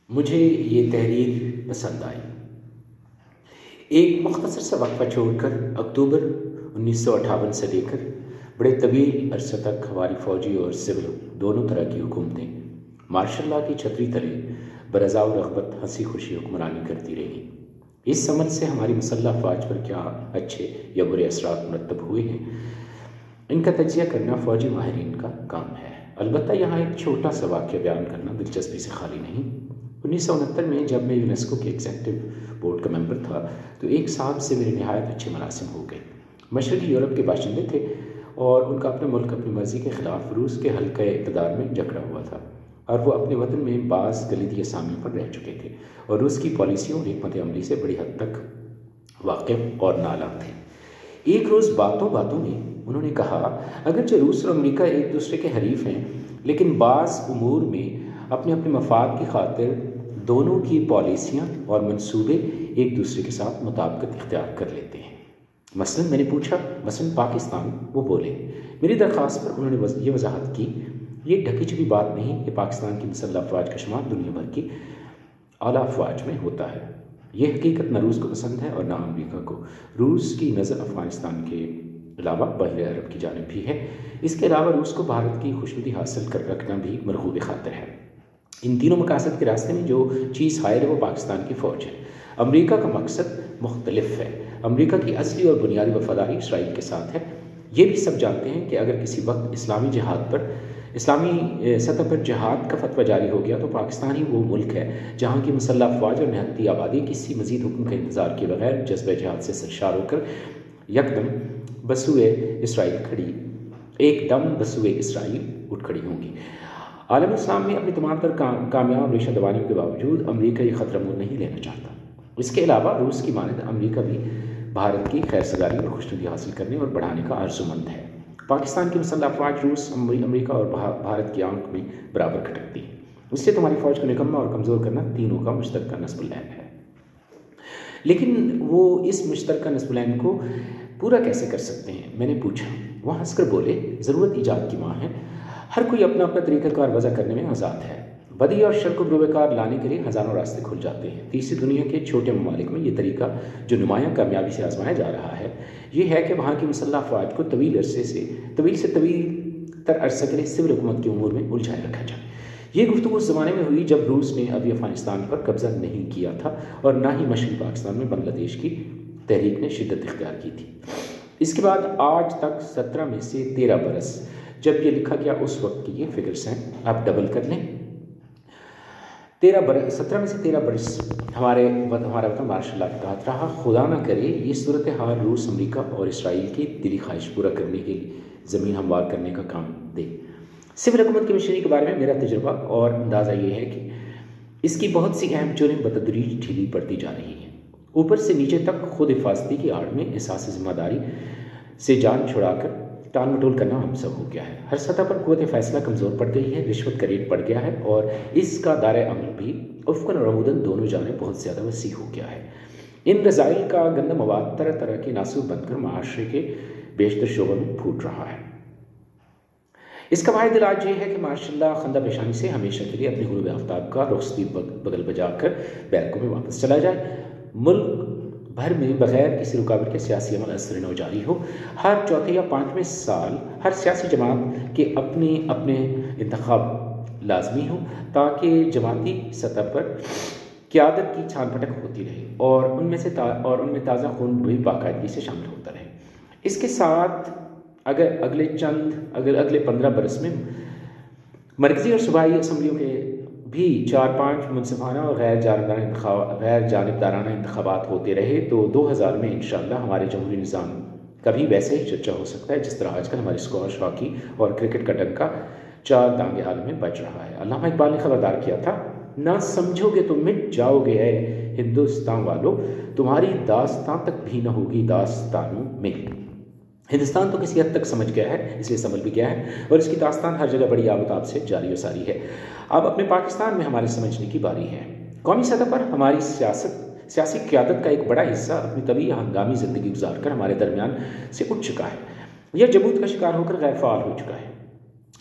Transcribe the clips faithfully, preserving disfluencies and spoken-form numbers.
مجھے یہ تحریر پسند آئی۔ ایک مختصر سا وقفہ چھوڑ کر اکتوبر انیس سو اٹھاون سے لے کر بڑے طویل عرصہ تک ہماری فوجی اور سول دونوں طرح کی حکومتیں مارشل لاء کی چھتری تلے برضا و رغبت ہنسی خوشی حکمرانی کرتی رہی۔ اس عمل سے ہماری مسلح افواج پر کیا اچھے یا برے اثرات مرتب ہوئے ہیں، ان کا تجزیہ کرنا فوجی ماہرین کا کام ہے۔ البتہ یہاں ایک چھوٹا سا واقعہ بیان کرنا دلچسپی سے خالی نہیں۔ انیس سو انہتر میں جب میں یونیسکو کے ایگزیکٹو بورڈ کا ممبر تھا تو ایک صاحب سے میرے نہایت اچھے مراسم ہو گئے۔ مشرقی یورپ کے باشندے تھے اور ان کا اپنے ملک اپنی مرضی کے خلاف روس کے حلقہ اقتدار میں جکڑا ہوا تھا، اور وہ اپنے وطن میں بعض کلیدی اسامیوں پر رہ چکے تھے اور روس کی پالیسیوں اور حکمت عملی سے بڑی حد تک واقف اور نالا تھے۔ ایک روز باتوں باتوں میں انہوں نے کہا، اگرچہ روس اور امریکہ ایک دوسرے کے حریف ہیں، لیکن بعض امور میں اپنے اپنے مفاد کی خاطر دونوں کی پالیسیاں اور منصوبے ایک دوسرے کے ساتھ مطابقت اختیار کر لیتے ہیں۔ مثلاً میں نے پوچھا، مثلاً پاکستان؟ وہ بولے۔ میری درخواست پر انہوں نے یہ وضاحت کی، یہ ڈھکی چھپی بات نہیں کہ پاکستان کی مسلح افواج کا شمار دنیا بھر کی اعلیٰ افواج میں ہوتا ہے۔ یہ حقیقت نہ روس کو پسند ہے اور نہ امریکہ کو۔ روس کی نظر افغانستان کے علاوہ بحر عرب کی جانب بھی ہے۔ اس کے علاوہ روس کو بھارت کی خوشنودی حاصل کر رکھنا بھی مرغوب خاطر ہے۔ ان تینوں مقاصد کے راستے میں جو چیز حائل ہے وہ پاکستان کی فوج ہے۔ امریکہ کا مقصد مختلف ہے۔ امریکہ کی اصلی اور بنیادی وفاداری اسرائیل کے ساتھ ہے۔ یہ بھی سب جانتے ہیں کہ اگر کسی وقت اسلامی جہاد پر اسلامی سطح پر جہاد کا فتویٰ جاری ہو گیا تو پاکستان ہی وہ ملک ہے جہاں کی مسلح افواج اور نہتی آبادی کسی مزید حکم کا انتظار کیے بغیر جذبہ جہاد سے سرشار ہو کر یکدم بسوئے اسرائیل کھڑی ایک دم بسوئے اسرائیل اٹھ کھڑی ہوں گی۔ عالم اسلام میں اپنی تمام تر کامیاب ریشہ دوانیوں کے باوجود امریکہ یہ خطرہ مول نہیں لینا چاہتا۔ اس کے علاوہ روس کی مانند امریکہ بھی بھارت کی خیر سگالی اور خوشنودی حاصل کرنے اور بڑھانے کا آرزومند ہے۔ پاکستان کی مسلح افواج روس، امریکہ اور بھارت کی آنکھ میں برابر کھٹکتی ہے۔ اس لیے تمہاری فوج کو نکمہ اور کمزور کرنا تینوں کا مشترکہ نصب العین ہے۔ لیکن وہ اس مشترکہ نصب العین کو پورا کیسے کر سکتے ہیں؟ میں نے پوچھا۔ وہ ہنس کر بولے، ضرورت ایجاد کی ماں ہے، ہر کوئی اپنا اپنا طریقہ کار وضع کرنے میں آزاد ہے۔ بدی اور شر کو بروئے کار لانے کے لیے ہزاروں راستے کھل جاتے ہیں۔ تیسری دنیا کے چھوٹے ممالک میں یہ طریقہ جو نمایاں کامیابی سے آزمایا جا رہا ہے یہ ہے کہ وہاں کی مسلح افواج کو طویل عرصے سے طویل سے طویل تر عرصہ کے لیے سول حکومت کے امور میں الجھائے رکھا جائے۔ یہ گفتگو اس زمانے میں ہوئی جب روس نے ابھی افغانستان پر قبضہ نہیں کیا تھا اور نہ ہی مشرقی پاکستان میں بنگلہ دیش کی تحریک نے شدت اختیار کی تھی۔ اس کے بعد آج تک سترہ میں سے تیرہ برس جب یہ لکھا گیا اس وقت کی یہ فگرز ہیں، آپ ڈبل کر لیں۔ تیرہ برس سترہ میں سے تیرہ برس ہمارے ہمارا وطن مارشل لاء کے تحت رہا۔ خدا نہ کرے یہ صورتحال روس، امریکہ اور اسرائیل کی دلی خواہش پورا کرنے کے لیے زمین ہموار کرنے کا کام دے۔ سول حکومت کی مشینری کے بارے میں میرا تجربہ اور اندازہ یہ ہے کہ اس کی بہت سی اہم جڑیں بتدریج ڈھیلی پڑتی جا رہی ہیں۔ اوپر سے نیچے تک خود حفاظتی کی آڑ میں احساس ذمہ داری سے جان چھڑا کر ٹال مٹول کرنا ہم سب ہو گیا ہے۔ ہر سطح پر قوت فیصلہ کمزور پڑ گئی ہے، رشوت کا ریٹ بڑھ گیا ہے اور اس کا دائرۂ عمل بھی افقاً اور عموداً دونوں جانب بہت زیادہ وسیع ہو گیا ہے۔ ان رذائل کا گندم مواد طرح طرح کے ناسور بن کر معاشرے کے بیشتر شعبوں میں پھوٹ رہا ہے۔ اس کا واحد علاج یہ ہے کہ مارشل لاء خندہ پیشانی سے ہمیشہ کے لیے اپنے غروب آفتاب کا رخصتی بغل بجا کر بیرکوں میں واپس چلا جائے، ملک بھر میں بغیر کسی رکاوٹ کے سیاسی عمل اثر نو جاری ہو، ہر چوتھے یا پانچویں سال ہر سیاسی جماعت کے اپنے اپنے انتخاب لازمی ہو تاکہ جماعتی سطح پر قیادت کی چھان پھٹک ہوتی رہے اور ان میں سے تا اور ان میں تازہ خون بھی باقاعدگی سے شامل ہوتا رہے۔ اس کے ساتھ اگر اگلے چند اگر اگلے پندرہ برس میں مرکزی اور صوبائی اسمبلیوں کے بھی چار پانچ منصفانہ اور غیر جانبدارانہ انتخاب غیر جانبدارانہ انتخابات ہوتے رہے تو دو ہزار میں انشاءاللہ ہمارے جمہوری نظام کا بھی ویسے ہی چرچا ہو سکتا ہے جس طرح آج کل ہمارے اسکواش، ہاکی اور کرکٹ کا ڈنکا چار دانگے حال میں بج رہا ہے۔ علامہ اقبال نے خبردار کیا تھا، نہ سمجھو گے تو مٹ جاؤ گے اے ہندوستان والو، تمہاری داستان تک بھی نہ ہوگی داستانوں میں۔ ہندوستان تو کسی حد تک سمجھ گیا ہے، اس لیے سنبھل بھی گیا ہے اور اس کی داستان ہر جگہ بڑی آب و تاب سے جاری و ساری ہے۔ اب اپنے پاکستان میں ہمارے سمجھنے کی باری ہے۔ قومی سطح پر ہماری سیاست سیاسی قیادت کا ایک بڑا حصہ اپنی طبیعی ہنگامی زندگی گزار کر ہمارے درمیان سے اٹھ چکا ہے یا جمود کا شکار ہو کر غیر فعال ہو چکا ہے۔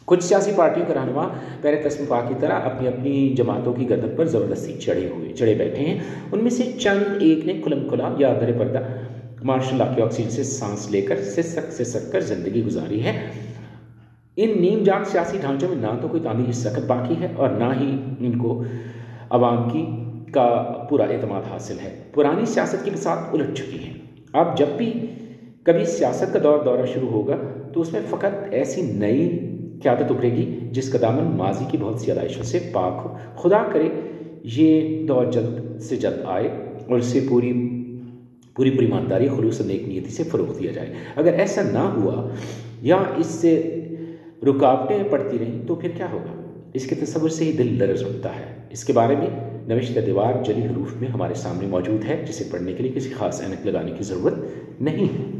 کچھ سیاسی پارٹیوں کے رہنما پیر قسم پا کی طرح اپنی اپنی جماعتوں کی گردن پر زبردستی چڑھے ہوئے چڑھے بیٹھے ہیں. ان میں سے چند ایک نے کھلم کھلا یا در پردہ ماشاء اللہ کے آکسیجن سے سانس لے کر سسک سسک کر زندگی گزاری ہے. ان نیم جان سیاسی ڈھانچوں میں نہ تو کوئی تعمیری سخت باقی ہے اور نہ ہی ان کو عوام کی کا پورا اعتماد حاصل ہے. پرانی سیاست کی بساط الٹ چکی ہے. اب جب بھی کبھی سیاست کا دور دورہ شروع ہوگا تو اس میں فقط ایسی نئی قیادت ابھرے گی جس کا دامن ماضی کی بہت سی ادائشوں سے پاک ہو. خدا کرے یہ دور جلد سے جلد آئے اور اسے پوری پوری پوری ایمانداری خلوص و نیک نیتی سے فروغ دیا جائے. اگر ایسا نہ ہوا یا اس سے رکاوٹیں پڑتی رہیں تو پھر کیا ہوگا؟ اس کے تصور سے ہی دل لرز اٹھتا ہے. اس کے بارے میں نوشتہ دیوار جلی حروف میں ہمارے سامنے موجود ہے، جسے پڑھنے کے لیے کسی خاص اینک لگانے کی ضرورت نہیں ہے.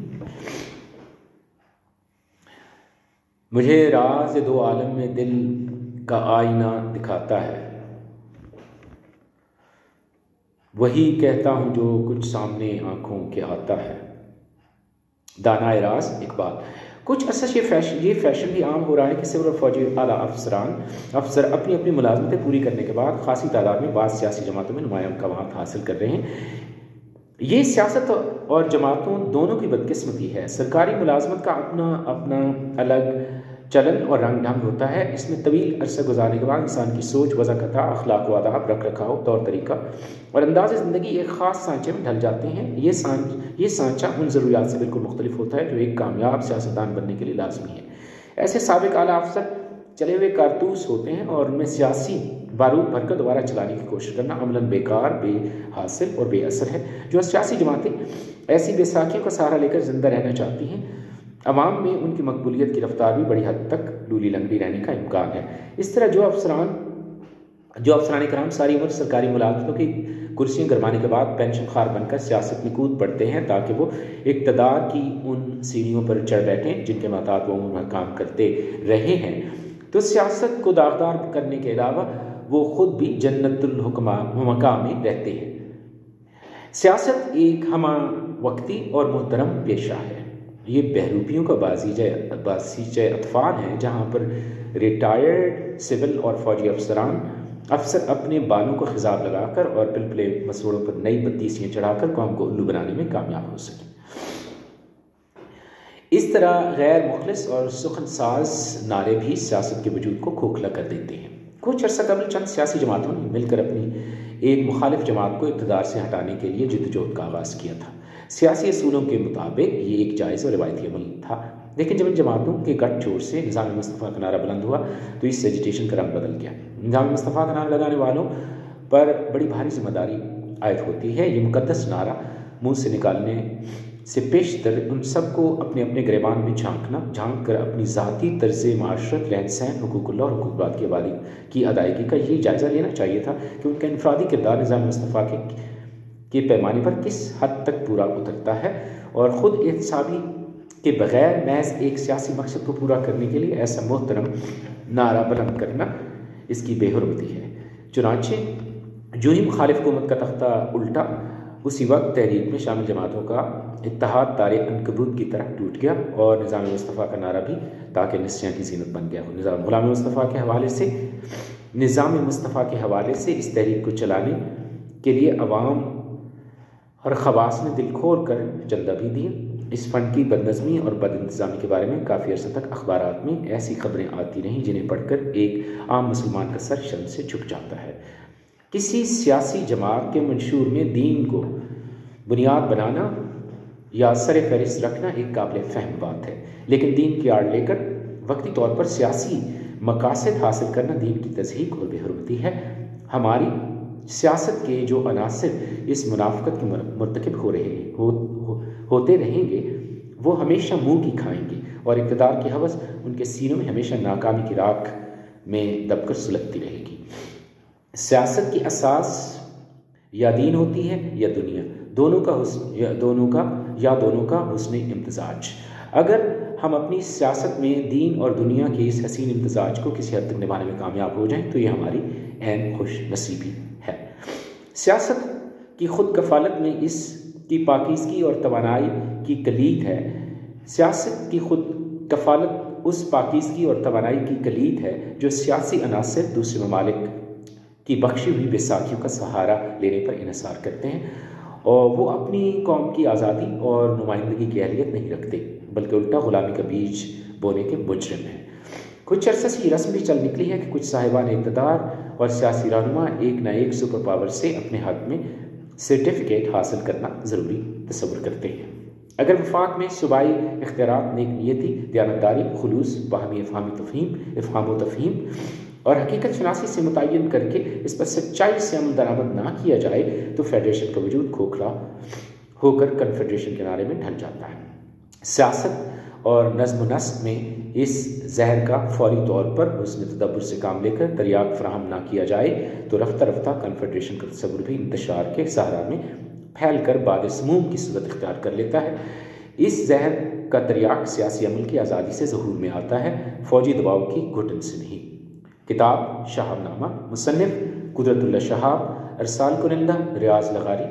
مجھے راز دو عالم میں دل کا آئینہ دکھاتا ہے، وہی کہتا ہوں جو کچھ سامنے آنکھوں کے آتا ہے. دانائے راز اقبال. کچھ عرصہ یہ فیشن یہ فیشن بھی عام ہو رہا ہے کہ سول اور فوجی اعلیٰ افسران افسر اپنی اپنی ملازمتیں پوری کرنے کے بعد خاصی تعداد میں بعض سیاسی جماعتوں میں نمایاں مقامات حاصل کر رہے ہیں. یہ سیاست اور جماعتوں دونوں کی بدقسمتی ہے. سرکاری ملازمت کا اپنا اپنا الگ چلن اور رنگ ڈھنگ ہوتا ہے. اس میں طویل عرصہ گزارنے کے بعد انسان کی سوچ، وضع اخلاق و آداب، رکھ رکھاؤ، طور طریقہ اور انداز زندگی ایک خاص سانچے میں ڈھل جاتے ہیں. یہ سانچ یہ سانچہ ان ضروریات سے بالکل مختلف ہوتا ہے جو ایک کامیاب سیاستدان بننے کے لیے لازمی ہے. ایسے سابق اعلیٰ افسر چلے ہوئے کارتوس ہوتے ہیں اور ان میں سیاسی بارود بھر کر دوبارہ چلانے کی کوشش کرنا عملاً بیکار، بے حاصل اور بے اثر ہے. جو سیاسی جماعتیں ایسی بیساکھیوں کا سہارا لے کر زندہ رہنا چاہتی ہیں، عوام میں ان کی مقبولیت کی رفتار بھی بڑی حد تک لولی لنگڑی رہنے کا امکان ہے. اس طرح جو افسران جو افسران کرام ساری عمر سرکاری ملازمتوں کی کرسیاں گرمانے کے بعد پینشن خوار بن کر سیاست میں کود پڑتے ہیں تاکہ وہ اقتدار کی ان سیڑھیوں پر چڑھ بیٹھیں جن کے محتاط وہ عمر کام کرتے رہے ہیں، تو سیاست کو داغدار کرنے کے علاوہ وہ خود بھی جنت الحکماء میں رہتے ہیں. سیاست ایک ہمہ وقتی اور محترم پیشہ ہے. یہ بہروپیوں کا بازیچہ بازیچہ اطفال ہیں جہاں پر ریٹائرڈ سول اور فوجی افسران افسر اپنے بالوں کو خضاب لگا کر اور پلپلے مسوڑوں پر نئی بتیسیاں چڑھا کر قوم کو الو بنانے میں کامیاب ہو سکیں. اس طرح غیر مخلص اور سخن ساز نعرے بھی سیاست کے وجود کو کھوکھلا کر دیتے ہیں. کچھ عرصہ قبل چند سیاسی جماعتوں نے مل کر اپنی ایک مخالف جماعت کو اقتدار سے ہٹانے کے لیے جدوجہد کا آغاز کیا تھا. سیاسی اصولوں کے مطابق یہ ایک جائز اور روایتی عمل تھا، لیکن جب ان جماعتوں کے گٹھ جوڑ سے نظام مصطفیٰ کا نعرہ بلند ہوا تو اس ایجیٹیشن کا رنگ بدل گیا. نظام مصطفیٰ کا نعرہ لگانے والوں پر بڑی بھاری ذمہ داری عائد ہوتی ہے. یہ مقدس نعرہ منہ سے نکالنے سے پیشتر ان سب کو اپنے اپنے گریبان میں جھانکنا جھانک کر اپنی ذاتی طرز معاشرت، رہن سہن، حقوق اللہ اور حقوق بات کی آبادی کی ادائیگی کا یہ جائزہ لینا چاہیے تھا کہ ان کا انفرادی کردار نظام مصطفیٰ کے کے پیمانے پر کس حد تک پورا اترتا ہے اور خود احتسابی کے بغیر محض ایک سیاسی مقصد کو پورا کرنے کے لیے ایسا محترم نعرہ بلند کرنا اس کی بے حرمتی ہے. چنانچہ جو ہی مخالف حکومت کا تختہ الٹا، اسی وقت تحریک میں شامل جماعتوں کا اتحاد تار عنکبوت کی طرح ٹوٹ گیا اور نظام مصطفیٰ کا نعرہ بھی تاکہ نسیاں کی زینت بن گیا. نظام غلام مصطفیٰ کے حوالے سے نظام مصطفیٰ کے حوالے سے اس تحریک کو چلانے کے لیے عوام اور خواص نے دل کھول کر چندہ بھی دیا. اس فنڈ کی بد نظمی اور بد انتظامی کے بارے میں کافی عرصہ تک اخبارات میں ایسی خبریں آتی رہیں جنہیں پڑھ کر ایک عام مسلمان کا سر شرم سے جھک جاتا ہے. کسی سیاسی جماعت کے منشور میں دین کو بنیاد بنانا یا سر فہرست رکھنا ایک قابل فہم بات ہے، لیکن دین کی آڑ لے کر وقتی طور پر سیاسی مقاصد حاصل کرنا دین کی تضحیق اور بے حرمتی ہے. ہماری سیاست کے جو عناصر اس منافقت کے مرتکب ہو رہے ہیں ہو, ہو, ہوتے رہیں گے وہ ہمیشہ منہ کی کھائیں گے اور اقتدار کی ہوس ان کے سینوں میں ہمیشہ ناکامی کی راکھ میں دب کر سلگتی رہے گی. سیاست کی اساس یا دین ہوتی ہے یا دنیا، دونوں کا حسن یا دونوں کا یا دونوں کا حسن امتزاج. اگر ہم اپنی سیاست میں دین اور دنیا کے اس حسین امتزاج کو کسی حد تک نبھانے میں کامیاب ہو جائیں تو یہ ہماری عین خوش نصیبی ہے. سیاست کی خود کفالت میں اس کی پاکیزگی اور توانائی کی کلید ہے. سیاست کی خود کفالت اس پاکیزگی اور توانائی کی کلید ہے جو سیاسی عناصر دوسرے ممالک کی بخشی ہوئی بیساکھیوں کا سہارا لینے پر انحصار کرتے ہیں، اور وہ اپنی قوم کی آزادی اور نمائندگی کی اہلیت نہیں رکھتے بلکہ الٹا غلامی کا بیج بونے کے مجرم ہیں۔ کچھ عرصے سے یہ رسم بھی چل نکلی ہے کہ کچھ صاحبان اقتدار اور سیاسی رہنما ایک نہ ایک سپر پاور سے اپنے حق میں سرٹیفکیٹ حاصل کرنا ضروری تصور کرتے ہیں۔ اگر وفاق میں صوبائی اختیارات، نیک نیتی، دیانتداری، خلوص، باہمی افہام تفہیم افہام و تفہیم اور حقیقت شناسی سے متعین کر کے اس پر سچائی سے عمل درآمد نہ کیا جائے تو فیڈریشن کا وجود کھوکھلا ہو کر کنفیڈریشن کے نعرے میں ڈھل جاتا ہے۔ سیاست اور نظم و نسق میں اس زہر کا فوری طور پر حسن تدبر سے کام لے کر تریاق فراہم نہ کیا جائے تو رفتہ رفتہ کنفیڈریشن کا تصور بھی انتشار کے صحرا میں پھیل کر بعد سموم کی صورت اختیار کر لیتا ہے۔ اس زہر کا تریاق سیاسی عمل کی آزادی سے ظہور میں آتا ہے، فوجی دباؤ کی گھٹن سے نہیں۔ کتاب شہاب نامہ، مصنف قدرت اللہ شہاب، ارسال کنندہ ریاض لغاری۔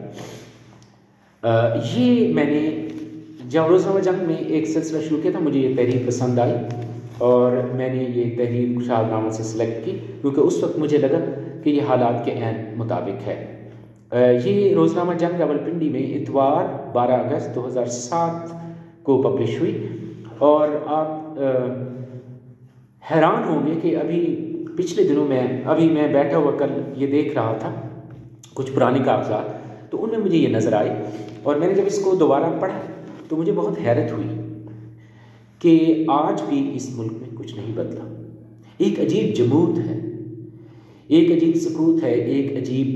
یہ میں نے جب روزنامہ جنگ میں ایک سلسلہ شروع کیا تھا، مجھے یہ تحریر پسند آئی اور میں نے یہ تحریر شہاب نامہ سے سلیکٹ کی کیونکہ اس وقت مجھے لگا کہ یہ حالات کے عین مطابق ہے۔ یہ روزنامہ جنگ راولپنڈی میں اتوار بارہ اگست دو ہزار سات کو پبلش ہوئی، اور آپ حیران ہوں گے کہ ابھی پچھلے دنوں میں ابھی میں بیٹھا ہوا کل یہ دیکھ رہا تھا کچھ پرانے کاغذات، تو ان میں مجھے یہ نظر آئی، اور میں نے جب اس کو دوبارہ پڑھا تو مجھے بہت حیرت ہوئی کہ آج بھی اس ملک میں کچھ نہیں بدلا۔ ایک عجیب جمود ہے، ایک عجیب سکوت ہے، ایک عجیب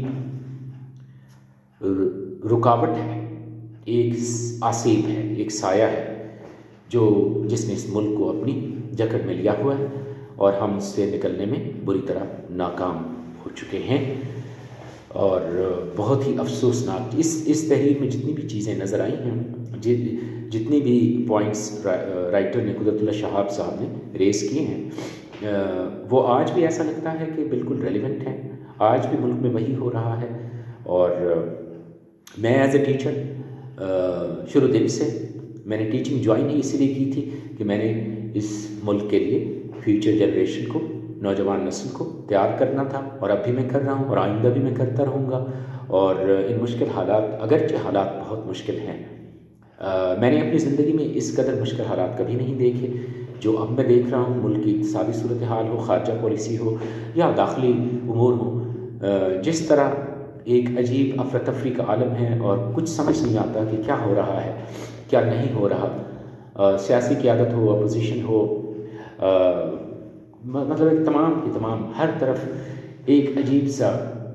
رکاوٹ ہے، ایک آسیب ہے، ایک سایہ ہے جو جس نے اس ملک کو اپنی جکڑ میں لیا ہوا ہے، اور ہم اس سے نکلنے میں بری طرح ناکام ہو چکے ہیں۔ اور بہت ہی افسوسناک اس اس تحریر میں جتنی بھی چیزیں نظر آئی ہیں، جتنی بھی پوائنٹس رائٹر نے قدرت اللہ شہاب صاحب نے ریز کیے ہیں، وہ آج بھی ایسا لگتا ہے کہ بالکل ریلیونٹ ہیں، آج بھی ملک میں وہی ہو رہا ہے۔ اور میں ایز اے ٹیچر شروع دن سے میں نے ٹیچنگ جوائن ہی اسی لیے کی تھی کہ میں نے اس ملک کے لیے فیوچر جنریشن کو، نوجوان نسل کو تیار کرنا تھا، اور اب بھی میں کر رہا ہوں اور آئندہ بھی میں کرتا رہوں گا۔ اور ان مشکل حالات، اگرچہ حالات بہت مشکل ہیں، میں نے اپنی زندگی میں اس قدر مشکل حالات کبھی نہیں دیکھے جو اب میں دیکھ رہا ہوں۔ ملک کی اقتصادی صورتحال ہو، خارجہ پالیسی ہو یا داخلی امور ہو، جس طرح ایک عجیب افراتفری کا عالم ہے اور کچھ سمجھ نہیں آتا کہ کیا ہو رہا ہے کیا نہیں ہو رہا۔ سیاسی قیادت ہو، اپوزیشن ہو، مطلب ایک تمام کی تمام ہر طرف ایک عجیب سا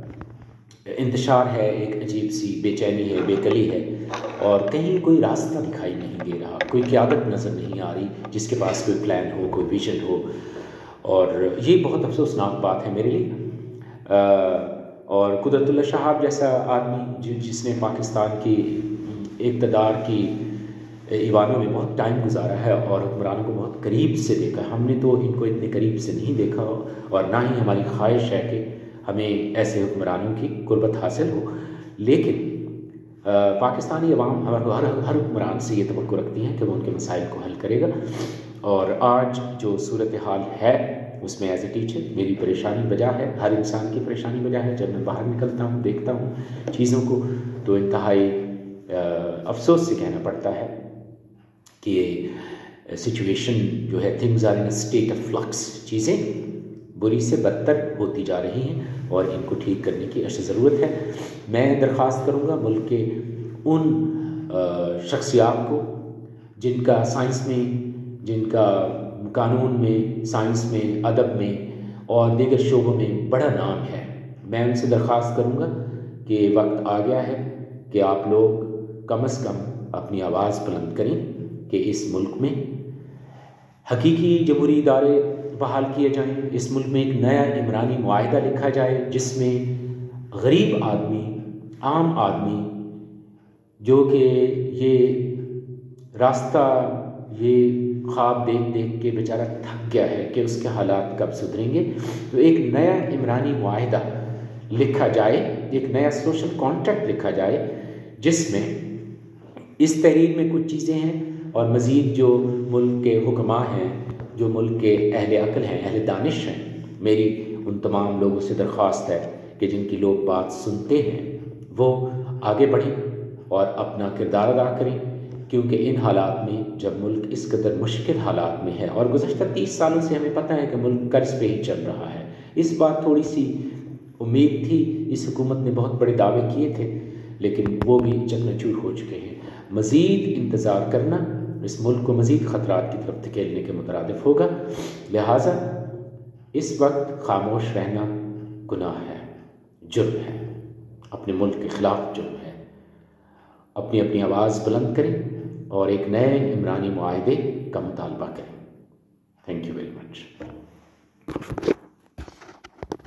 انتشار ہے، ایک عجیب سی بے چینی ہے، بے کلی ہے، اور کہیں کوئی راستہ دکھائی نہیں دے رہا، کوئی قیادت نظر نہیں آ رہی جس کے پاس کوئی پلان ہو، کوئی ویژن ہو، اور یہ بہت افسوسناک بات ہے میرے لیے۔ اور قدرت اللہ شہاب جیسا آدمی جس نے پاکستان کی اقتدار کی ایوانوں میں بہت ٹائم گزارا ہے اور حکمرانوں کو بہت قریب سے دیکھا، ہم نے تو ان کو اتنے قریب سے نہیں دیکھا، اور نہ ہی ہماری خواہش ہے کہ ہمیں ایسے حکمرانوں کی قربت حاصل ہو، لیکن پاکستانی عوام ہر ہر حکمران سے یہ توقع رکھتی ہیں کہ وہ ان کے مسائل کو حل کرے گا۔ اور آج جو صورتحال ہے اس میں ایز اے ٹیچر میری پریشانی وجہ ہے، ہر انسان کی پریشانی وجہ ہے۔ جب میں باہر نکلتا ہوں، دیکھتا ہوں چیزوں کو، تو انتہائی افسوس سے کہنا پڑتا ہے کہ سچویشن جو ہے، things are in state of flux, چیزیں بری سے بدتر ہوتی جا رہی ہیں اور ان کو ٹھیک کرنے کی اشد ضرورت ہے۔ میں درخواست کروں گا ملک کے ان شخصیات کو جن کا سائنس میں، جن کا قانون میں، سائنس میں، ادب میں اور دیگر شعبوں میں بڑا نام ہے، میں ان سے درخواست کروں گا کہ وقت آ گیا ہے کہ آپ لوگ کم از کم اپنی آواز بلند کریں کہ اس ملک میں حقیقی جمہوری ادارے بحال کیے جائیں، اس ملک میں ایک نیا عمرانی معاہدہ لکھا جائے جس میں غریب آدمی، عام آدمی جو کہ یہ راستہ، یہ خواب دیکھ دیکھ کے بیچارہ تھک گیا ہے کہ اس کے حالات کب سدھریں گے، تو ایک نیا عمرانی معاہدہ لکھا جائے، ایک نیا سوشل کانٹریکٹ لکھا جائے جس میں اس تحریر میں کچھ چیزیں ہیں، اور مزید جو ملک کے حکماء ہیں جو ملک کے اہل عقل ہیں، اہل دانش ہیں، میری ان تمام لوگوں سے درخواست ہے کہ جن کی لوگ بات سنتے ہیں وہ آگے بڑھیں اور اپنا کردار ادا کریں، کیونکہ ان حالات میں جب ملک اس قدر مشکل حالات میں ہے، اور گزشتہ تیس سالوں سے ہمیں پتہ ہے کہ ملک قرض پہ ہی چل رہا ہے، اس بار تھوڑی سی امید تھی، اس حکومت نے بہت بڑے دعوے کیے تھے لیکن وہ بھی چکنا چور ہو چکے ہیں۔ مزید انتظار کرنا اس ملک کو مزید خطرات کی طرف دھکیلنے کے مترادف ہوگا، لہٰذا اس وقت خاموش رہنا گناہ ہے، جرم ہے، اپنے ملک کے خلاف جرم ہے۔ اپنی اپنی آواز بلند کریں اور ایک نئے عمرانی معاہدے کا مطالبہ کریں۔ Thank you very much.